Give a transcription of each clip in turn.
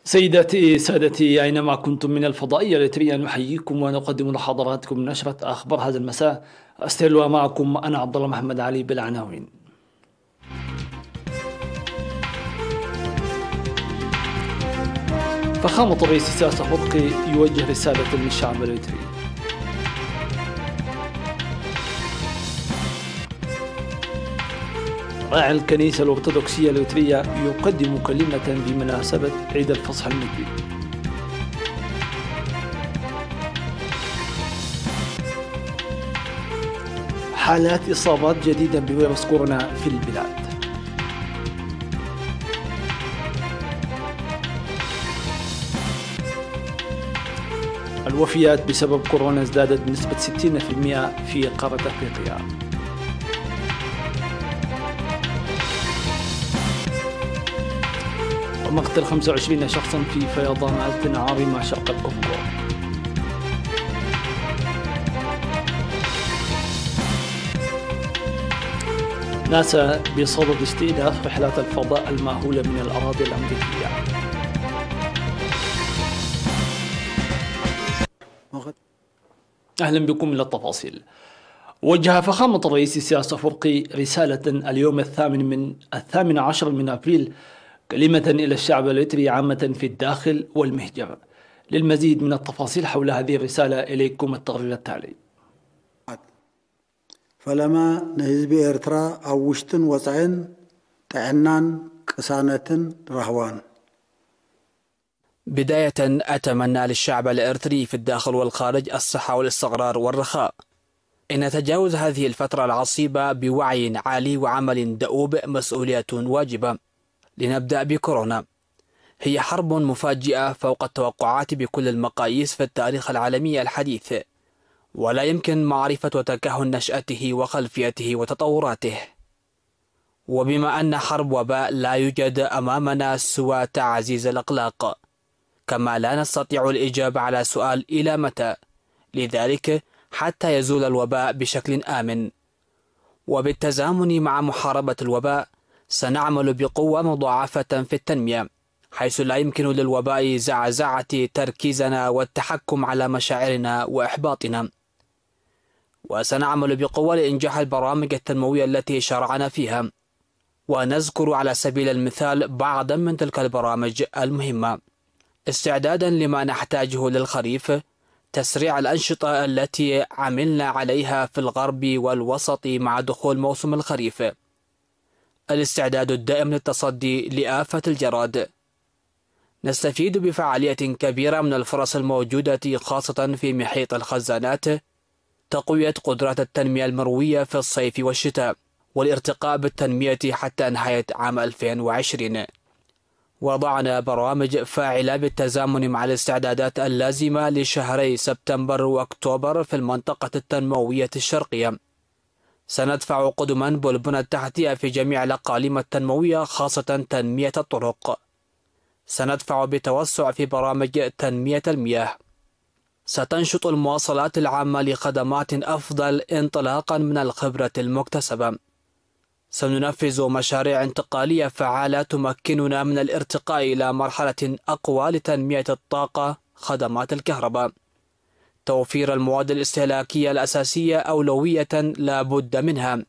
سيداتي سادتي أينما كنتم من الفضائية الإريترية نحييكم ونقدم لحضراتكم نشرة أخبار هذا المساء. أستهل معكم أنا عبد الله محمد علي بالعناوين. فخامة الرئيس إسياس أفورقي يوجه رسالة للشعب الإريتري. راعي الكنيسة الأرثوذكسية الإريترية يقدم كلمة بمناسبة عيد الفصح المجيد. حالات إصابات جديدة بفيروس كورونا في البلاد. الوفيات بسبب كورونا ازدادت بنسبة 60% في قارة أفريقيا. ومقتل 25 شخصا في فيضانات عارمة شرق الكونغو. ناسا بصدد استئناف رحلات الفضاء المأهولة من الأراضي الأمريكية. أهلا بكم إلى التفاصيل. وجه فخامة الرئيس إسياس أفورقي رسالة اليوم الثامن عشر من أبريل كلمة إلى الشعب الإريتري عامة في الداخل والمهجر. للمزيد من التفاصيل حول هذه الرسالة إليكم التقرير التالي. فلما نهزب إرترا أوشتن وصعن تعنان قسانة رهوان. بداية أتمنى للشعب الإريتري في الداخل والخارج الصحة والاستقرار والرخاء. إن تجاوز هذه الفترة العصيبة بوعي عالي وعمل دؤوب مسؤولية واجبة. لنبدأ بكورونا. هي حرب مفاجئة فوق التوقعات بكل المقاييس في التاريخ العالمي الحديث، ولا يمكن معرفة وتكهن نشأته وخلفيته وتطوراته. وبما أن حرب وباء لا يوجد أمامنا سوى تعزيز الأخلاق، كما لا نستطيع الإجابة على سؤال إلى متى، لذلك حتى يزول الوباء بشكل آمن. وبالتزامن مع محاربة الوباء سنعمل بقوة مضاعفة في التنمية، حيث لا يمكن للوباء زعزعة تركيزنا والتحكم على مشاعرنا وإحباطنا. وسنعمل بقوة لإنجاح البرامج التنموية التي شرعنا فيها، ونذكر على سبيل المثال بعضا من تلك البرامج المهمة: استعدادا لما نحتاجه للخريف، تسريع الأنشطة التي عملنا عليها في الغرب والوسط مع دخول موسم الخريف، الاستعداد الدائم للتصدي لآفة الجراد. نستفيد بفعالية كبيرة من الفرص الموجودة خاصة في محيط الخزانات، تقوية قدرات التنمية المروية في الصيف والشتاء، والارتقاء بالتنمية حتى نهاية عام 2020. وضعنا برامج فاعلة بالتزامن مع الاستعدادات اللازمة لشهري سبتمبر وأكتوبر في المنطقة التنموية الشرقية. سندفع قدما بالبنى التحتية في جميع الأقاليم التنموية خاصة تنمية الطرق. سندفع بتوسع في برامج تنمية المياه. ستنشط المواصلات العامة لخدمات أفضل انطلاقا من الخبرة المكتسبة. سننفذ مشاريع انتقالية فعالة تمكننا من الارتقاء إلى مرحلة أقوى لتنمية الطاقة، خدمات الكهرباء. توفير المواد الاستهلاكية الأساسية أولوية لا بد منها،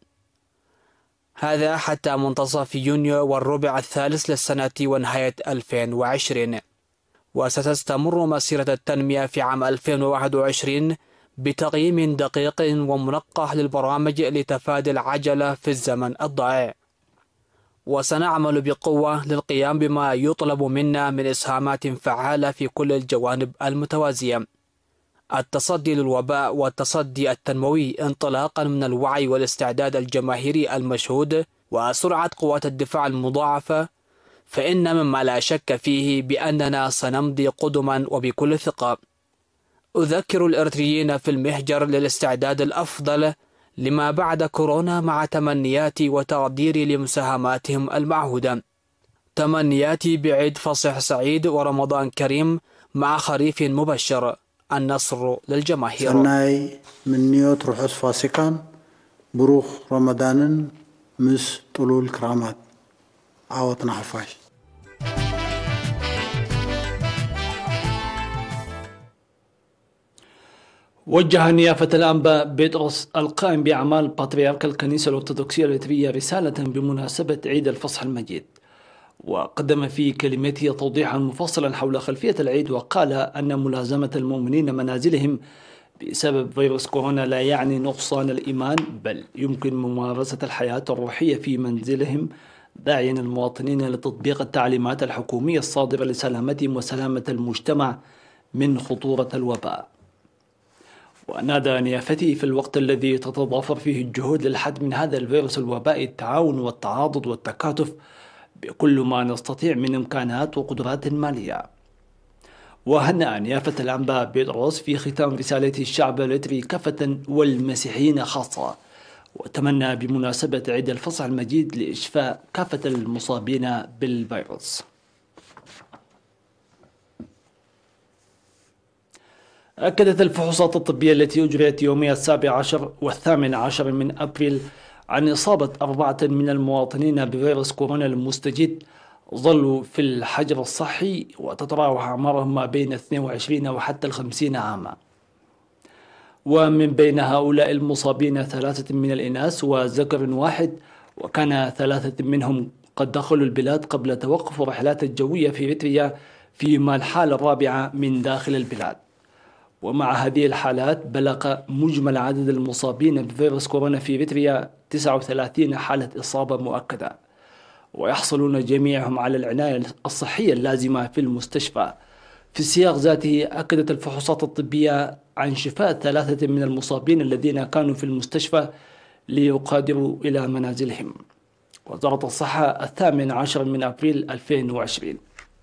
هذا حتى منتصف يونيو والربع الثالث للسنة ونهاية 2020. وستستمر مسيرة التنمية في عام 2021 بتقييم دقيق ومنقح للبرامج لتفادي العجلة في الزمن الضائع. وسنعمل بقوة للقيام بما يطلب منا من إسهامات فعالة في كل الجوانب المتوازية: التصدي للوباء والتصدي التنموي انطلاقا من الوعي والاستعداد الجماهيري المشهود وسرعة قوات الدفاع المضاعفة، فإن مما لا شك فيه بأننا سنمضي قدما وبكل ثقة. أذكر الإريتريين في المهجر للاستعداد الأفضل لما بعد كورونا مع تمنياتي وتقديري لمساهماتهم المعهودة. تمنياتي بعيد فصح سعيد ورمضان كريم مع خريف مبشر. النصر للجماهير. سناي من نيوت رحوس فاسكان بروخ رمضان مس طلول كرامات عوضنا حفاش. وجه نيافة الأنبا بطرس القائم بأعمال بطريرك الكنيسة الأرثوذكسية الإريترية رسالة بمناسبة عيد الفصح المجيد، وقدم في كلمته توضيحا مفصلا حول خلفية العيد، وقال أن ملازمة المؤمنين منازلهم بسبب فيروس كورونا لا يعني نقصان الإيمان، بل يمكن ممارسة الحياة الروحية في منزلهم، داعيا المواطنين لتطبيق التعليمات الحكومية الصادرة لسلامتهم وسلامة المجتمع من خطورة الوباء. ونادى نيافته في الوقت الذي تتضافر فيه الجهود للحد من هذا الفيروس الوبائي التعاون والتعاضد والتكاتف بكل ما نستطيع من إمكانات وقدرات مالية. وهنأ نيافة الأنبا بطرس في ختام رسالته الشعب الإريتري كافة والمسيحيين خاصة، وتمنى بمناسبة عيد الفصح المجيد لإشفاء كافة المصابين بالفيروس. أكدت الفحوصات الطبية التي أجريت يومي 17 و18 من أبريل عن إصابة 4 من المواطنين بفيروس كورونا المستجد ظلوا في الحجر الصحي، وتتراوح أعمارهم ما بين 22 وحتى 50 عاما. ومن بين هؤلاء المصابين 3 من الإناث وذكر واحد، وكان 3 منهم قد دخلوا البلاد قبل توقف الرحلات الجوية في إريتريا، فيما الحالة الرابعة من داخل البلاد. ومع هذه الحالات بلغ مجمل عدد المصابين بفيروس كورونا في إريتريا 39 حالة إصابة مؤكدة، ويحصلون جميعهم على العناية الصحية اللازمة في المستشفى. في السياق ذاته أكدت الفحوصات الطبية عن شفاء 3 من المصابين الذين كانوا في المستشفى ليقادروا إلى منازلهم. وزارة الصحة 18 من أبريل 2020.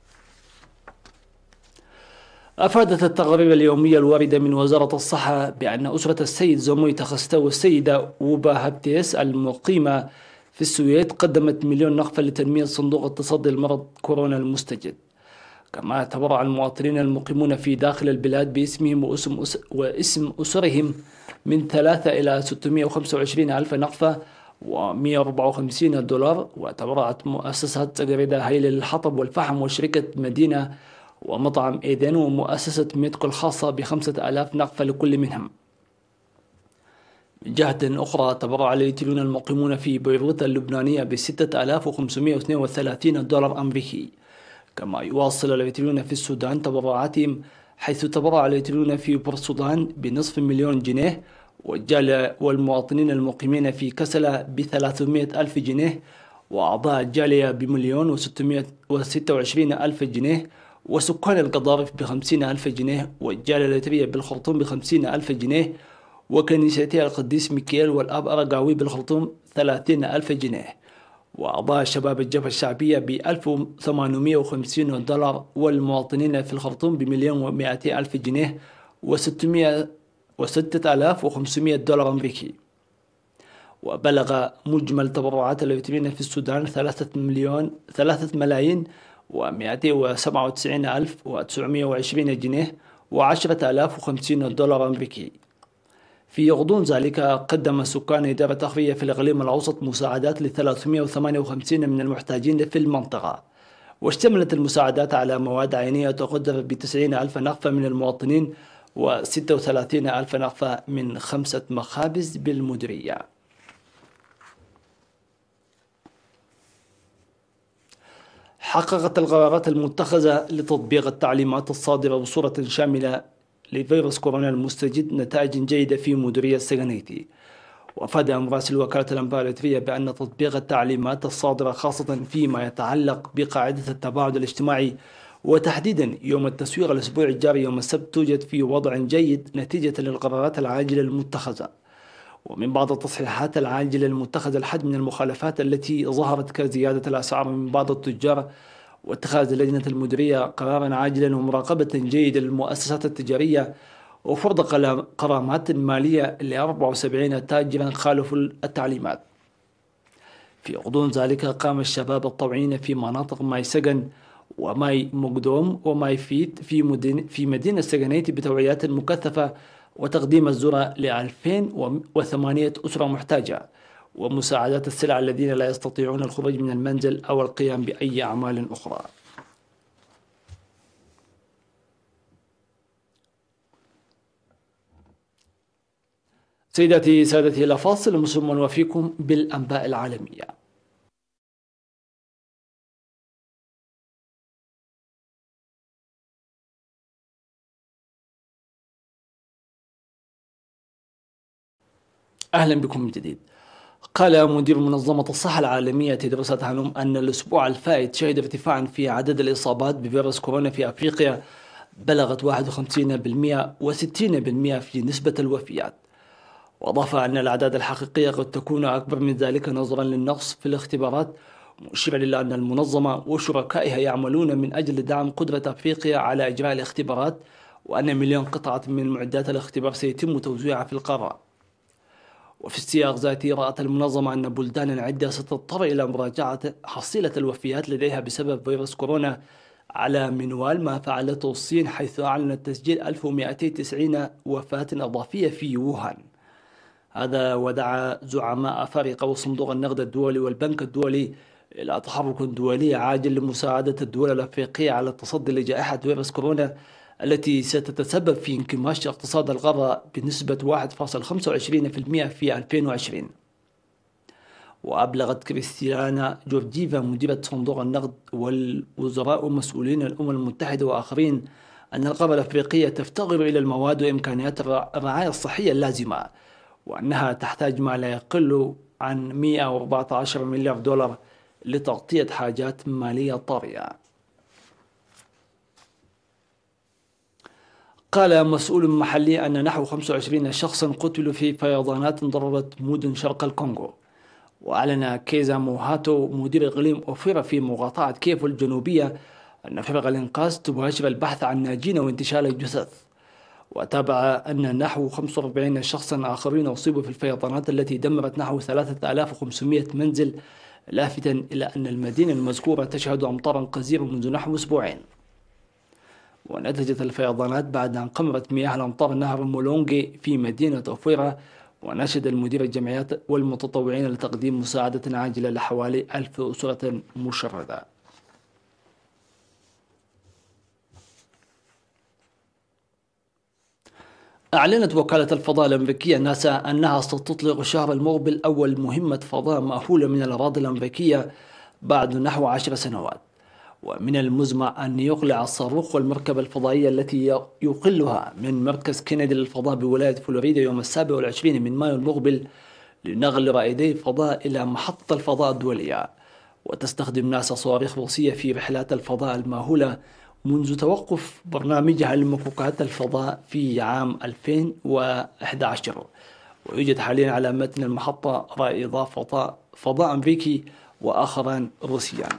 أفادت التقارير اليومية الواردة من وزارة الصحة بأن أسرة السيد زوموي تخستو والسيدة ووبا هابتيس المقيمة في السويد قدمت 1,000,000 نقفة لتنمية صندوق التصدي لمرض كورونا المستجد. كما تبرع المواطنين المقيمون في داخل البلاد باسمهم واسم أسرهم من 3 إلى 625 ألف نقفة و154 دولار. وتبرعت مؤسسات جريدة هيل للحطب والفحم وشركة مدينة ومطعم إيدن ومؤسسة ميدكو الخاصة ب5,000 نقفة لكل منهم. من جهة أخرى تبرع الإريتريون المقيمون في بيروت اللبنانية ب6,532 دولار أمريكي. كما يواصل الإريتريون في السودان تبرعاتهم، حيث تبرع الإريتريون في بورسودان ب500,000 جنيه، والمواطنين المقيمين في كسلة ب300,000 جنيه، وأعضاء الجالية ب1,626,000 جنيه، وسكان القضارف ب50,000 جنيه، والجالية الإريترية بالخرطوم ب50,000 جنيه، وكنيستي القديس ميكيل والأب أرقاوي بالخرطوم 30,000 جنيه، وأعضاء شباب الجبهة الشعبية ب1,850 دولار، والمواطنين في الخرطوم ب1,200,000 جنيه و6,500 دولار أمريكي. وبلغ مجمل تبرعات الإريتريين في السودان 3,297,920 جنيه و10,050 دولار أمريكي. في غضون ذلك قدم سكان إدارة تخفية في الإقليم الأوسط مساعدات ل358 من المحتاجين في المنطقة، واشتملت المساعدات على مواد عينية تقدر ب90,000 نقفة من المواطنين و36,000 نقفة من 5 مخابز بالمديرية. حققت القرارات المتخذة لتطبيق التعليمات الصادرة بصورة شاملة لفيروس كورونا المستجد نتائج جيدة في مديرية السجنيتي. وأفاد مراسل وكالة الأنباء الإريترية بأن تطبيق التعليمات الصادرة خاصة فيما يتعلق بقاعدة التباعد الاجتماعي، وتحديدا يوم التسويق الأسبوع الجاري يوم السبت، توجد في وضع جيد نتيجة للقرارات العاجلة المتخذة. ومن بعض التصحيحات العاجلة المتخذة الحد من المخالفات التي ظهرت كزيادة الأسعار من بعض التجار، واتخاذ لجنة المديرية قرارا عاجلا ومراقبة جيدة للمؤسسات التجارية، وفرض غرامات مالية ل74 تاجرا خالفوا التعليمات. في غضون ذلك قام الشباب الطوعيين في مناطق ماي سجن وماي مقدوم وماي فيت في مدينة السجنيتي بتوعيات مكثفة وتقديم الذرة ل2008 أسرة محتاجة، ومساعدة السلع الذين لا يستطيعون الخروج من المنزل أو القيام بأي أعمال أخرى. سيداتي سادتي، إلى فاصل مسلم وفيكم بالأنباء العالمية. أهلا بكم من جديد. قال مدير منظمة الصحة العالمية تدرس أدحانوم أن الأسبوع الفائت شهد ارتفاعا في عدد الإصابات بفيروس كورونا في أفريقيا بلغت 51% و60% في نسبة الوفيات. وأضاف أن الأعداد الحقيقية قد تكون أكبر من ذلك نظرا للنقص في الاختبارات، مشيرا إلى أن المنظمة وشركائها يعملون من أجل دعم قدرة أفريقيا على إجراء الاختبارات، وأن مليون قطعة من معدات الاختبار سيتم توزيعها في القارة. وفي السياق ذاته رأت المنظمة أن بلدانا عدة ستضطر إلى مراجعة حصيلة الوفيات لديها بسبب فيروس كورونا على منوال ما فعلته الصين، حيث أعلنت تسجيل 1290 وفاة إضافية في ووهان. هذا ودعا زعماء أفارقة وصندوق النقد الدولي والبنك الدولي إلى تحرك دولي عاجل لمساعدة الدول الأفريقية على التصدي لجائحة فيروس كورونا التي ستتسبب في انكماش اقتصاد القارة بنسبة 1.25% في 2020. وأبلغت كريستيانا جورجيفا مديرة صندوق النقد والوزراء ومسؤولين الأمم المتحدة وآخرين أن القارة الأفريقية تفتقر إلى المواد وإمكانيات الرعاية الصحية اللازمة، وأنها تحتاج ما لا يقل عن 114 مليار دولار لتغطية حاجات مالية طارئة. قال مسؤول محلي أن نحو 25 شخصا قتلوا في فيضانات ضربت مدن شرق الكونغو. وأعلن كيزا موهاتو مدير إقليم أوفيرا في مقاطعة كيفو الجنوبية أن فرق الإنقاذ تباشر البحث عن ناجين وانتشال الجثث. وتابع أن نحو 45 شخصا آخرين أصيبوا في الفيضانات التي دمرت نحو 3500 منزل، لافتا إلى أن المدينة المذكورة تشهد أمطارا غزيرة منذ نحو أسبوعين. ونتجت الفيضانات بعد أن قمرت مياه الأمطار نهر مولونجي في مدينة أوفيرا. ونشد المدير الجمعيات والمتطوعين لتقديم مساعدة عاجلة لحوالي 1000 أسرة مشردة. أعلنت وكالة الفضاء الأمريكية ناسا أنها ستطلق الشهر المقبل أول مهمة فضاء مأهولة من الأراضي الأمريكية بعد نحو 10 سنوات. ومن المزمع أن يقلع الصاروخ والمركبة الفضائية التي يقلها من مركز كينيدي للفضاء بولاية فلوريدا يوم 27 من مايو المقبل لنقل رائدي الفضاء إلى محطة الفضاء الدولية. وتستخدم ناسا صواريخ روسية في رحلات الفضاء الماهولة منذ توقف برنامجها لمكوكات الفضاء في عام 2011. ويوجد حاليا على متن المحطة رائدا فضاء أمريكي وآخران روسيان.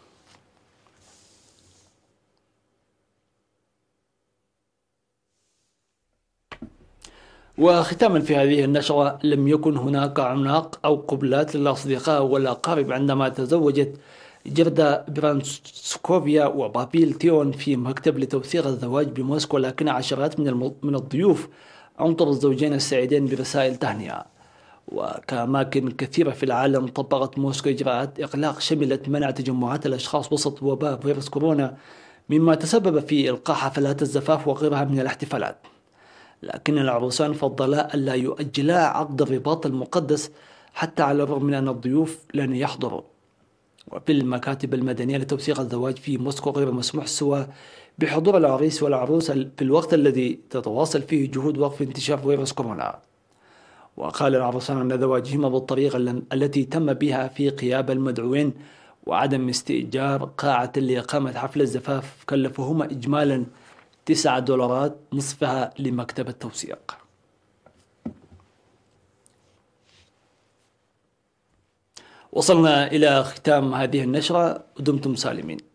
وختاما في هذه النشرة، لم يكن هناك عناق أو قبلات للأصدقاء والأقارب عندما تزوجت جردا برانسكوفيا وبابيل تيون في مكتب لتوثيق الزواج بموسكو، لكن عشرات من الضيوف أمطروا الزوجين السعيدين برسائل تهنئة. وكأماكن كثيرة في العالم طبقت موسكو إجراءات إغلاق شملت منع تجمعات الأشخاص وسط وباء فيروس كورونا، مما تسبب في إلقاء حفلات الزفاف وغيرها من الاحتفالات. لكن العروسان فضلا ألا يؤجلا عقد الرباط المقدس حتى على الرغم من أن الضيوف لن يحضروا. وفي المكاتب المدنية لتوثيق الزواج في موسكو غير مسموح سوى بحضور العريس والعروس في الوقت الذي تتواصل فيه جهود وقف انتشار فيروس كورونا. وقال العروسان أن زواجهما بالطريقة التي تم بها في غياب المدعوين وعدم استئجار قاعة لإقامة حفل الزفاف كلفهما إجمالا $9، نصفها لمكتب التوثيق. وصلنا إلى ختام هذه النشرة، ودمتم سالمين.